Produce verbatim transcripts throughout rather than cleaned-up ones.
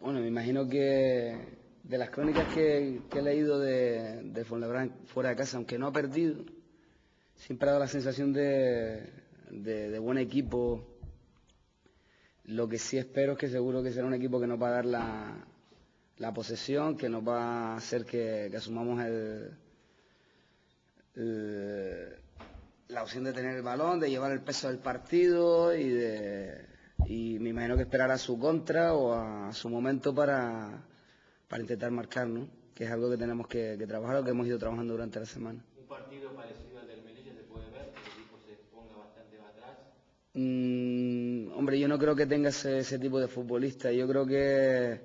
Bueno, me imagino que de las crónicas que, que he leído de, de Fuenlabrada fuera de casa, aunque no ha perdido, siempre ha dado la sensación de, de, de buen equipo. Lo que sí espero es que seguro que será un equipo que nos va a dar la, la posesión, que nos va a hacer que, que asumamos el, el, la opción de tener el balón, de llevar el peso del partido y de... y me imagino que esperará a su contra o a su momento para, para intentar marcar, ¿no? Que es algo que tenemos que, que trabajar o que hemos ido trabajando durante la semana. ¿Un partido parecido al del Melilla se puede ver? Que el equipo se ponga bastante más atrás. Mm, hombre, yo no creo que tenga ese, ese tipo de futbolista. Yo creo que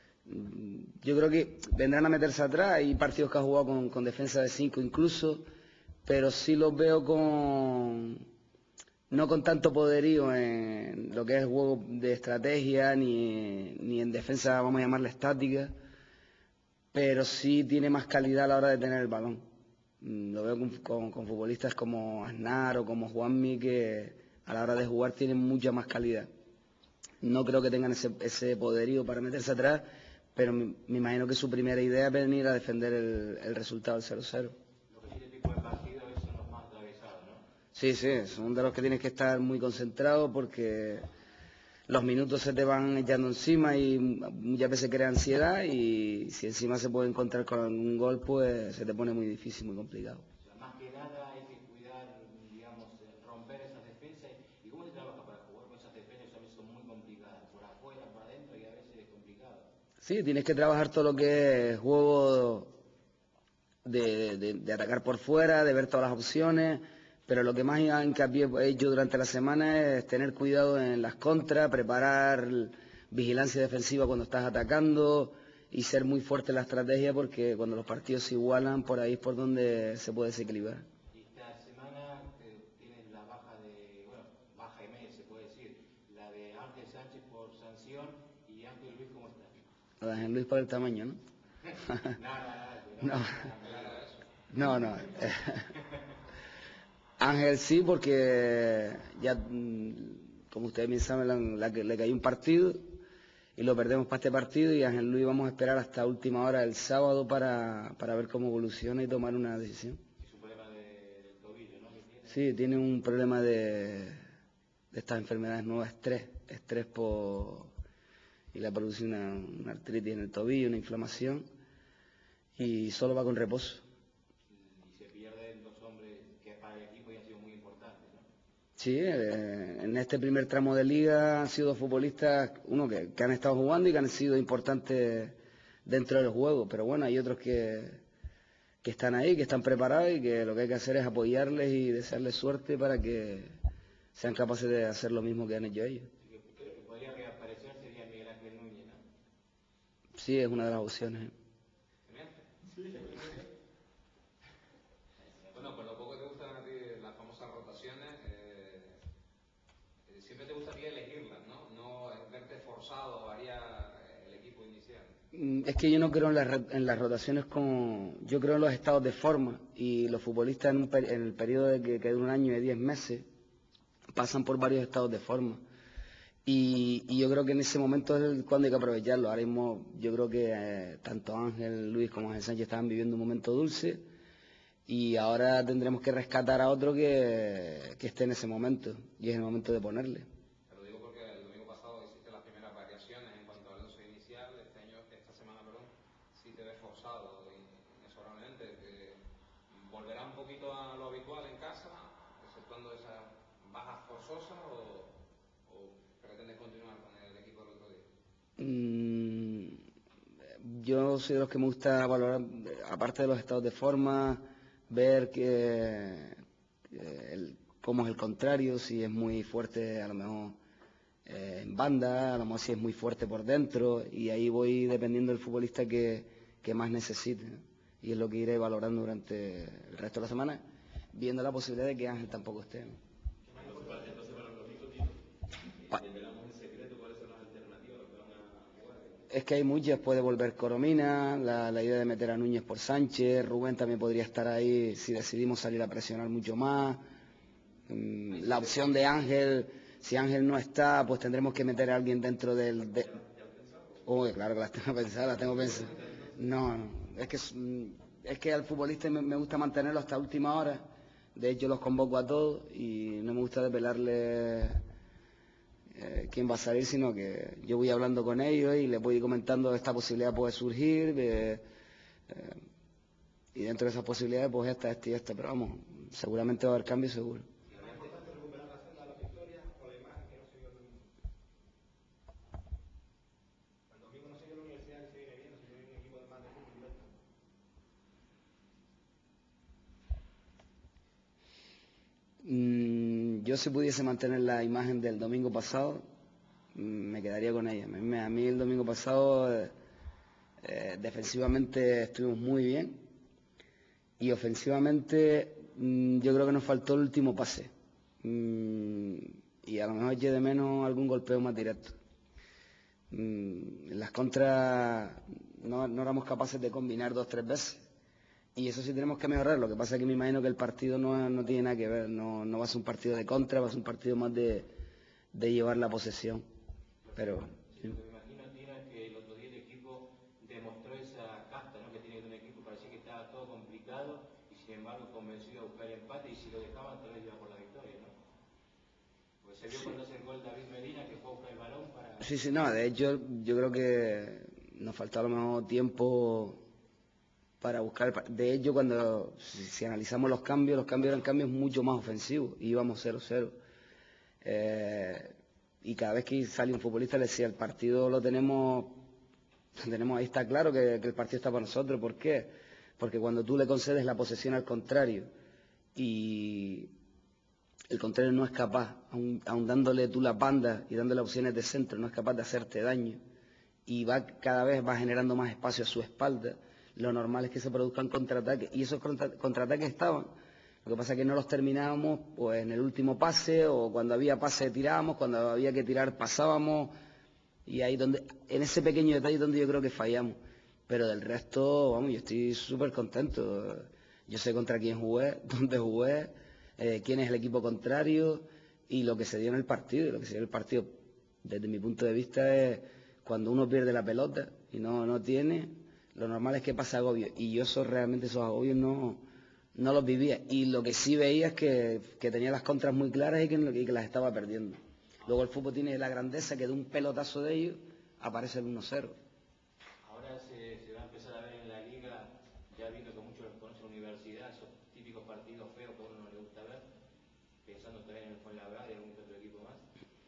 yo creo que vendrán a meterse atrás. Hay partidos que ha jugado con, con defensa de cinco incluso, pero sí los veo con no con tanto poderío en lo que es juego de estrategia ni, ni en defensa, vamos a llamarla estática, pero sí tiene más calidad a la hora de tener el balón. Lo veo con, con, con futbolistas como Aznar o como Juanmi que a la hora de jugar tienen mucha más calidad. No creo que tengan ese, ese poderío para meterse atrás, pero me, me imagino que su primera idea es venir a defender el, el resultado del cero cero. Lo que sí te pico de partido es son los más atravesados, ¿no? Sí, sí, son de los que tienes que estar muy concentrados porque los minutos se te van echando encima y muchas veces crea ansiedad y si encima se puede encontrar con un gol, pues se te pone muy difícil, muy complicado. O sea, más que nada hay que cuidar, digamos, romper esas defensas. ¿Y cómo se trabaja para jugar con esas defensas? A veces son muy complicadas, por afuera, por adentro y a veces es complicado. Sí, tienes que trabajar todo lo que es juego de, de, de atacar por fuera, de ver todas las opciones, pero lo que más hincapié he hecho durante la semana es tener cuidado en las contras, preparar vigilancia defensiva cuando estás atacando y ser muy fuerte en la estrategia porque cuando los partidos se igualan, por ahí es por donde se puede desequilibrar. Y esta semana eh, tienes la baja de, bueno, baja y media se puede decir, la de Ángel Sánchez por sanción y Ángel Luis, ¿cómo está? Lo de Ángel Luis por el tamaño, ¿no? Nada, nada, no, no, no. Ángel sí, porque ya, como ustedes bien saben, la, la, le cayó un partido y lo perdemos para este partido y Ángel Luis vamos a esperar hasta última hora el sábado para, para ver cómo evoluciona y tomar una decisión. Es un problema de, del tobillo, ¿no? ¿Tiene? Sí, tiene un problema de, de estas enfermedades nuevas, estrés, estrés por, y le produce una, una artritis en el tobillo, una inflamación y solo va con reposo. Sí, eh, en este primer tramo de liga han sido futbolistas, uno que, que han estado jugando y que han sido importantes dentro del juego, pero bueno, hay otros que, que están ahí, que están preparados y que lo que hay que hacer es apoyarles y desearles suerte para que sean capaces de hacer lo mismo que han hecho ellos. Sí, que, que podría reaparecer sería Miguel Ángel Núñez, ¿no? Sí, es una de las opciones. Sí. Bueno, por lo poco que te gustan a ti las famosas rotaciones, eh, eh, siempre te gustaría elegirlas, ¿no? No verte forzado a variar el equipo inicial. Es que yo no creo en las, en las rotaciones con... Yo creo en los estados de forma y los futbolistas en, un per, en el periodo de que, que de un año y diez meses pasan por varios estados de forma. Y, y yo creo que en ese momento es cuando hay que aprovecharlo. Ahora mismo yo creo que eh, tanto Ángel Luis como Ángel Sánchez estaban viviendo un momento dulce y ahora tendremos que rescatar a otro que, que esté en ese momento y es el momento de ponerle. Te lo digo porque el domingo pasado hiciste las primeras variaciones en cuanto al once inicial. Este año, esta semana, perdón, sí te ves forzado inexorablemente. Que ¿volverá un poquito a lo habitual en casa, exceptuando esas bajas forzosas o, o pretendes continuar con el equipo del otro día? Mm, yo soy de los que me gusta valorar, aparte de los estados de forma, ver que, que el, cómo es el contrario, si es muy fuerte a lo mejor eh, en banda, a lo mejor si es muy fuerte por dentro, y ahí voy dependiendo del futbolista que, que más necesite, ¿no? Y es lo que iré valorando durante el resto de la semana, viendo la posibilidad de que Ángel tampoco esté, ¿no? Es que hay muchas, puede volver Coromina, la, la idea de meter a Núñez por Sánchez, Rubén también podría estar ahí si decidimos salir a presionar mucho más. La opción de Ángel, si Ángel no está, pues tendremos que meter a alguien dentro del... De... Uy, claro que las tengo pensadas, las tengo pensadas. No, no, es que, es que al futbolista me, me gusta mantenerlo hasta última hora. De hecho, los convoco a todos y no me gusta desvelarles eh, quién va a salir, sino que yo voy hablando con ellos y les voy comentando esta posibilidad puede surgir. Eh, eh, y dentro de esas posibilidades, pues esta, esta y esta. Pero vamos, seguramente va a haber cambio, seguro. Mm, yo si pudiese mantener la imagen del domingo pasado, mm, me quedaría con ella. A mí, a mí el domingo pasado eh, eh, defensivamente estuvimos muy bien y ofensivamente mm, yo creo que nos faltó el último pase. Mm, y a lo mejor eché de menos algún golpeo más directo. Mm, en las contras no, no éramos capaces de combinar dos o tres veces. Y eso sí tenemos que mejorar. Lo que pasa es que me imagino que el partido no, no tiene nada que ver. No, no va a ser un partido de contra, va a ser un partido más de, de llevar la posesión. Pero sí. Lo que me imagino, Tino, es que el otro día el equipo demostró esa casta, ¿no?, que tiene un equipo. Parecía que estaba todo complicado y sin embargo convencido a buscar el empate, y si lo dejaban tal vez iba por la victoria, ¿no? Pues se vio sí. Cuando hace el gol David Medina, que fue a buscar el balón para... Sí, sí, no, de hecho yo creo que nos faltó a lo mejor tiempo para buscar. De hecho, cuando si, si analizamos los cambios, los cambios eran cambios mucho más ofensivos, íbamos cero cero. Eh, y cada vez que salía un futbolista le decía, el partido lo tenemos, lo tenemos ahí, está claro que, que el partido está para nosotros. ¿Por qué? Porque cuando tú le concedes la posesión al contrario y el contrario no es capaz, aun, aun dándole tú las bandas y dándole opciones de centro, no es capaz de hacerte daño y va cada vez va generando más espacio a su espalda, lo normal es que se produzcan contraataques, y esos contra, contraataques estaban. Lo que pasa es que no los terminábamos pues en el último pase, o cuando había pase tirábamos, cuando había que tirar pasábamos, y ahí donde, en ese pequeño detalle donde yo creo que fallamos. Pero del resto, vamos, yo estoy súper contento. Yo sé contra quién jugué, dónde jugué, eh, quién es el equipo contrario y lo que se dio en el partido. Y lo que se dio en el partido, desde mi punto de vista, es cuando uno pierde la pelota y no, no tiene, lo normal es que pase agobio. Y yo eso, realmente esos agobios no, no los vivía. Y lo que sí veía es que, que tenía las contras muy claras y que, y que las estaba perdiendo. Luego el fútbol tiene la grandeza que de un pelotazo de ellos aparece el uno cero. Ahora se, se va a empezar a ver en la liga, ya viendo que muchos los conocen en la universidad, esos típicos partidos feos que a uno no le gusta ver, pensando también en el Fuenlabrada y en algún otro equipo más.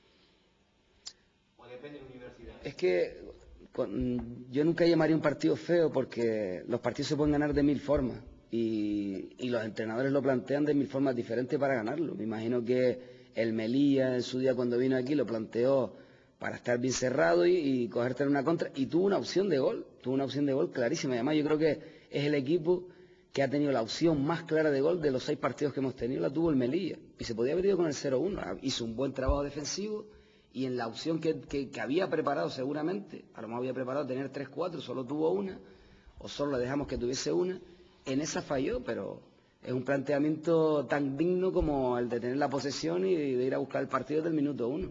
¿O depende de la universidad? Es que con, yo nunca llamaría un partido feo, porque los partidos se pueden ganar de mil formas y, y los entrenadores lo plantean de mil formas diferentes para ganarlo. Me imagino que el Melilla en su día cuando vino aquí lo planteó para estar bien cerrado y, y cogerte en una contra, y tuvo una opción de gol, tuvo una opción de gol clarísima. Además yo creo que es el equipo que ha tenido la opción más clara de gol de los seis partidos que hemos tenido, la tuvo el Melilla, y se podía haber ido con el cero uno. Hizo un buen trabajo defensivo, y en la opción que, que, que había preparado seguramente, a lo mejor había preparado tener tres cuatro, solo tuvo una, o solo le dejamos que tuviese una, en esa falló. Pero es un planteamiento tan digno como el de tener la posesión y de ir a buscar el partido desde el minuto uno.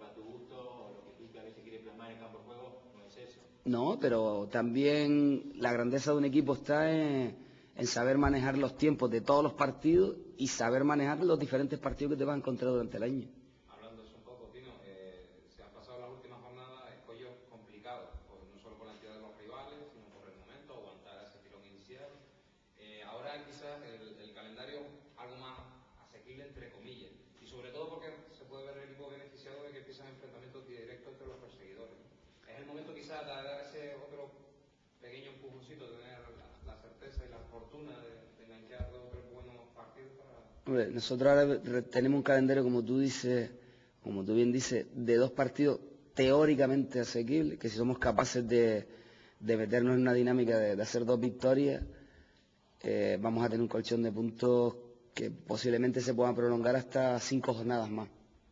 No, pero también la grandeza de un equipo está en, en saber manejar los tiempos de todos los partidos y saber manejar los diferentes partidos que te vas a encontrar durante el año. Hablando eso un poco, Tino, eh, se han pasado las últimas jornadas escollos complicados, pues, no solo por la entidad de los rivales, sino por el momento, aguantar ese tirón inicial. Eh, ahora quizás el, el calendario algo más asequible, entre comillas, y sobre todo porque se puede ver el equipo beneficiado de que empiezan enfrentamientos directos entre los perseguidores. Es el momento quizás de dar ese otro pequeño empujoncito, tener la, la certeza y la fortuna de, de enganchar dos o tres buenos partidos para... Hombre, nosotros ahora tenemos un calendario, como tú dices, como tú bien dices, de dos partidos teóricamente asequibles, que si somos capaces de, de meternos en una dinámica de, de hacer dos victorias, eh, vamos a tener un colchón de puntos que posiblemente se puedan prolongar hasta cinco jornadas más.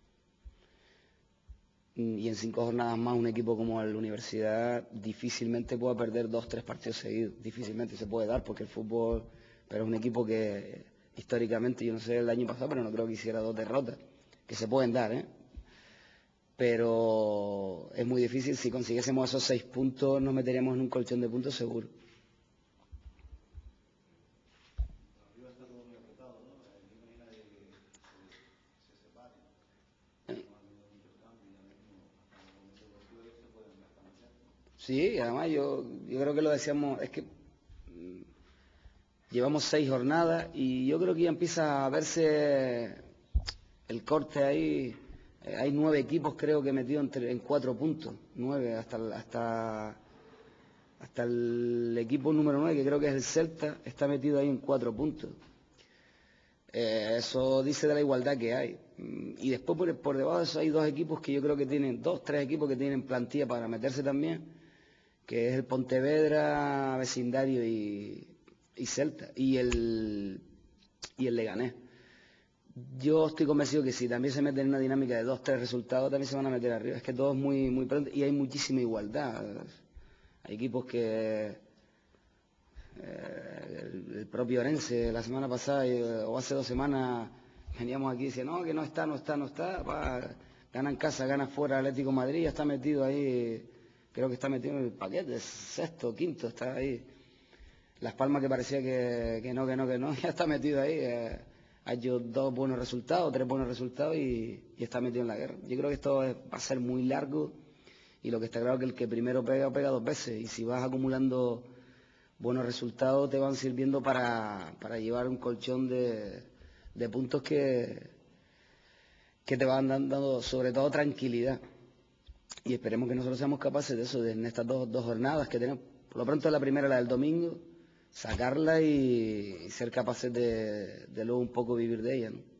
Y en cinco jornadas más un equipo como la Universidad difícilmente pueda perder dos, tres partidos seguidos. Difícilmente se puede dar, porque el fútbol, pero es un equipo que históricamente, yo no sé el año pasado, pero no creo que hiciera dos derrotas, que se pueden dar, ¿eh? pero es muy difícil. Si consiguiésemos esos seis puntos, nos meteríamos en un colchón de puntos seguro. Sí, además yo, yo creo que lo decíamos, es que mm, llevamos seis jornadas y yo creo que ya empieza a verse el corte ahí. Eh, hay nueve equipos creo que metidos en, tre- en cuatro puntos, nueve, hasta, el- hasta, hasta el equipo número nueve, que creo que es el Celta, está metido ahí en cuatro puntos. Eh, eso dice de la igualdad que hay. Mm, Y después por, por debajo de eso hay dos equipos que yo creo que tienen, dos, tres equipos que tienen plantilla para meterse también, que es el Pontevedra, Vecindario y, y Celta, y el, y el Leganés. Yo estoy convencido que si también se meten en una dinámica de dos, tres resultados, también se van a meter arriba. Es que todo es muy, muy pronto y hay muchísima igualdad. Hay equipos que eh, el, el propio Orense la semana pasada eh, o hace dos semanas veníamos aquí y decían, no, que no está, no está, no está. Va, gana en casa, gana fuera Atlético de Madrid, ya está metido ahí, creo que está metido en el paquete, sexto, quinto, está ahí. Las Palmas que parecía que, que no, que no, que no, ya está metido ahí. Eh, ha hecho dos buenos resultados, tres buenos resultados y, y está metido en la guerra. Yo creo que esto es- va a ser muy largo y lo que está claro es que el que primero pega, pega dos veces. Y si vas acumulando buenos resultados, te van sirviendo para, para llevar un colchón de, de puntos que, que te van dando sobre todo tranquilidad. Y esperemos que nosotros seamos capaces de eso, de en estas dos, dos jornadas que tenemos. Por lo pronto la primera, la del domingo, sacarla y ser capaces de, de luego un poco vivir de ella, ¿no?